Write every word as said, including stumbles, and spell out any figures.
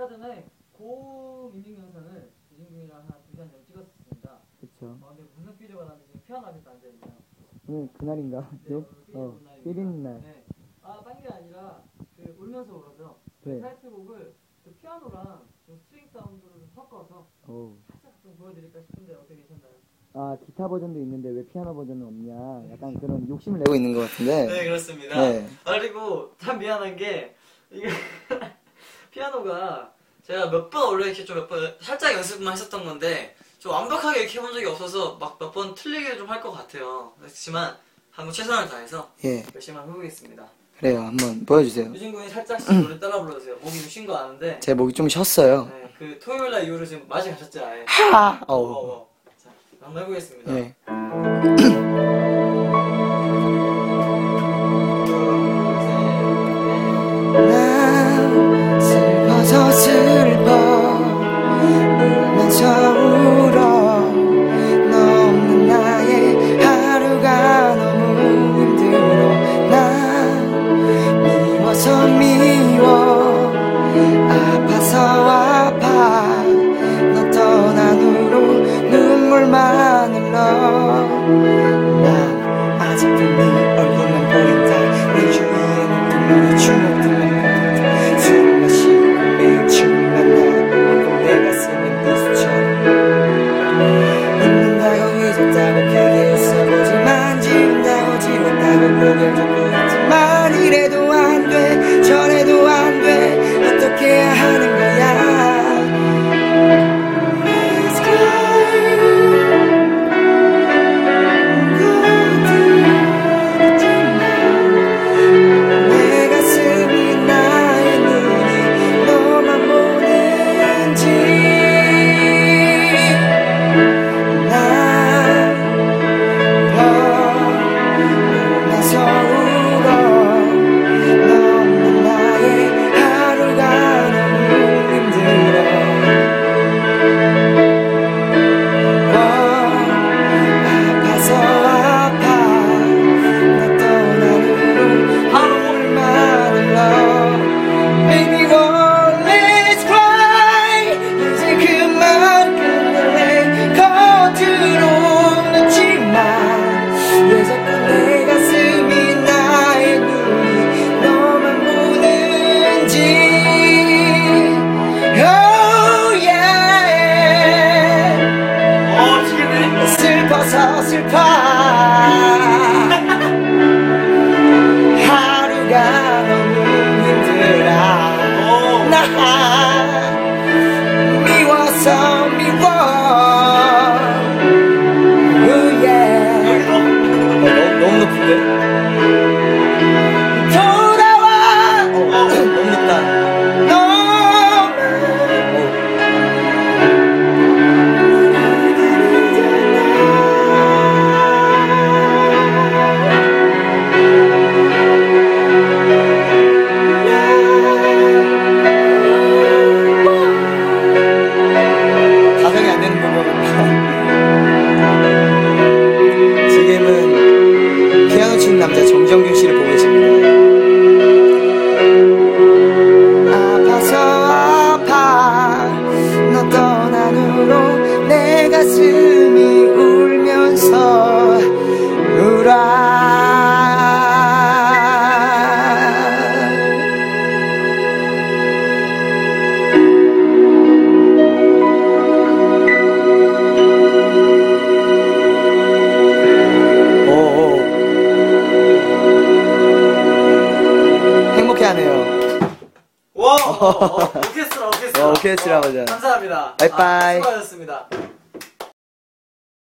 전에 고음 인증 영상을 유진군이랑 한 두 시간 전에 찍었습니다. 그쵸. 어, 근데 무슨 삐져 받았는데 지금 피아노 앞에서 앉아있네요. 오늘 그날인가? 네, 오늘 어, 삐 있는 날. 네. 아, 딴 게 아니라 그 울면서 울어서 네. 타이틀곡을 그 피아노랑 좀 스트링 사운드를 좀 섞어서 오. 살짝 좀 보여드릴까 싶은데 어떻게 괜찮나요? 아, 기타 버전도 있는데 왜 피아노 버전은 없냐? 약간 그런 욕심을 내고 있는 것 같은데. 네, 그렇습니다. 네. 아, 그리고 참 미안한 게 이게 피아노가 제가 몇 번 원래 이렇게 좀 몇 번 살짝 연습만 했었던 건데 좀 완벽하게 이렇게 해본 적이 없어서 막 몇 번 틀리게 좀 할 것 같아요. 그렇지만 한번 최선을 다해서 예. 열심히 한번 해보겠습니다. 그래요, 한번 보여주세요. 유진 군이 살짝씩 노래 따라 불러주세요. 목이 좀 쉰 거 아는데. 제 목이 좀 쉬었어요. 네, 그 토요일 날 이후로 지금 맛이 가셨죠, 아예. 하! 어, 어, 어. 자, 한번 해보겠습니다. 예. 난 슬퍼서 슬퍼 울면서 울어 너 없는 나의 하루가 너무 힘들어 난 미워서 미워 아파서 아파 너 떠난 후로 눈물만 흘러 난 아직도 네 얼굴만 보인다 내 주위에는 그만의 추억들만 보인다 술 마시고 매일 춤을 만나 내 가슴은 비수처럼 잊는다고 잊었다고 크게 웃어보지만 지운다고 지웠다고 고개를 젓고 있지만 이래도 안돼 저래도 안돼 어떻게 해야 하는 거야 슬퍼서 슬퍼 하루가 너무 힘들어 나 미워서 미워 oh yeah. 너무, 너무 높은데? 돌아와 어, 어, 너무 높다 지금은 피아노 치는 남자 정정균 씨를 보고 계십니다. 아파서 아파 너 떠난 후로 내 가슴이 울면서 울어 행복해하네요. 와, 어, 어, 오케스트라, 오케스트라. 어, 오케스트라 버전. 감사합니다. 바이바이. 아, 수고하셨습니다.